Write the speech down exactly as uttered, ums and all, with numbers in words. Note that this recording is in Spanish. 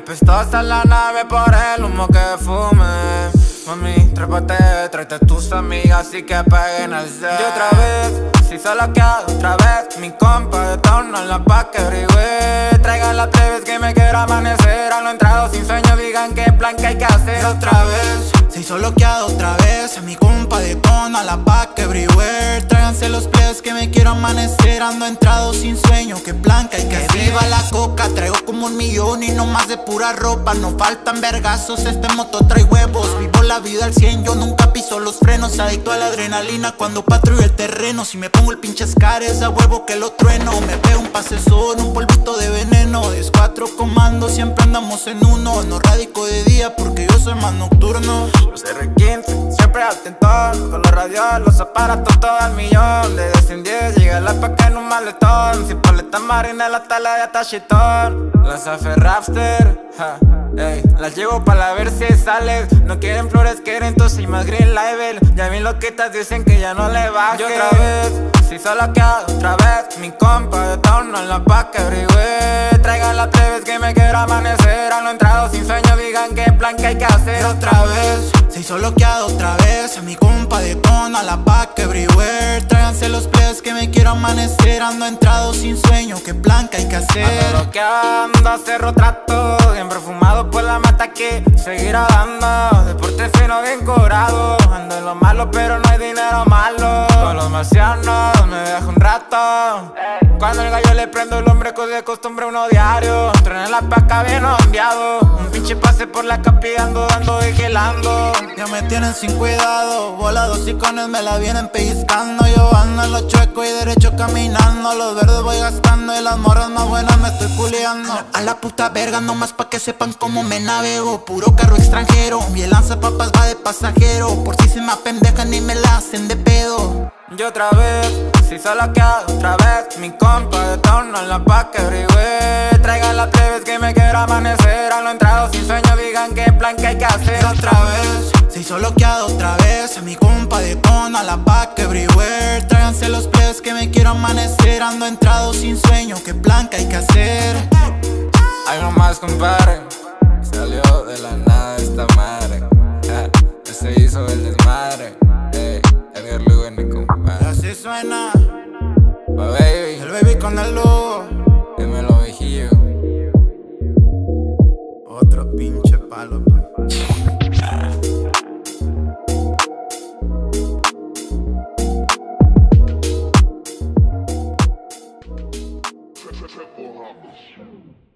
Apestosa la nave por el humo que fume. Mami, trépate, tráete tus amigas y que peguen al set. Y otra vez, si solo queda otra vez, mi compa de tono en la pa' que brigüe. Traigan las plebes que me quiero amanecer. A lo entrado sin sueño, digan qué plan que hay que hacer. Otra vez, si solo queda otra vez, a mi compa de tono a la pa' que brigüe. Tráiganse los plebes que me quiero amanecer. Ando entrado sin sueño, qué plan que hay que hacer. Viva la coca, traigo como un millón y no más de pura ropa. No faltan vergazos, este moto trae huevos. Vivo la vida al cien, yo nunca piso los frenos. Adicto a la adrenalina cuando patrullo el terreno. Si me pongo el pinche Scares, a huevo que lo trueno. Me pego un pasezón, un polvito de veneno. Es cuatro comandos, siempre andamos en uno. No radico de día porque yo soy más nocturno. Los R quince, siempre atentón. Con los radios, los aparatos, todo al millón. De diez en diez, llega la paca en un maletón. Sin paleta marina, la tala de atachitón. Las Afe Rapster, ja. Ey, las llevo para ver si sales. No quieren flores, quieren tos y más green label. Ya bien loquitas dicen que ya no le baje. Y otra vez, si solo queda otra vez, mi compa de tono en la pa' que brigüe. Traigan las plebes que me quiero amanecer. A lo entrado sin sueño, digan qué plan que hay que hacer. Y otra vez, si solo queda otra vez, a mi compa de tono a la pa' que brigüe. Tráiganse los plebes que me quiero amanecer. Ando entrado sin sueño, qué plan que hay que hacer. Ando lo que ando, cerro trato, bien perfumado por la mata que seguirá dando. Deporte fino, bien cobrado. Ando en lo malo, pero no hay dinero malo. Con los marcianos me dejo un rato. Cuando el gallo le prendo el hombre, cosa de costumbre uno diario. Truena en la paca bien ondeado. Un pinche pase por la capi, ando dando y gelando. Ya me tienen sin cuidado, volados icones me la vienen pellizcando. Yo ando en lo chueco y derecho caminando. Los verdes voy gastando y las morras más buenas me estoy culiando. A la puta verga nomás pa' que sepan cómo me navego. Puro carro extranjero, mi lanzapapas va de pasajero. Por si se me apendejan y me la hacen de pedo. Y otra vez, si solo queda otra vez, mi compa de tono en la pa' que brigüe. Traigan las plebes que me quiero amanecer. A lo entrado sin sueño, digan qué plan que hay que hacer. Y otra vez, si solo queda otra vez, a mi compa de tono a la pa' que brigüe. Tráiganse los plebes que me quiero amanecer. Ando entrado sin sueño, qué plan que hay que hacer. Hay nomás compadre, salió de la nada esta madre. Ja, se hizo el desmadre. Ey, Edgar Lugo en mi compadre. Así suena, Pa' baby, el baby con el Lugo. dímelo viejillo. Otro pinche palo. Triple Hoppers.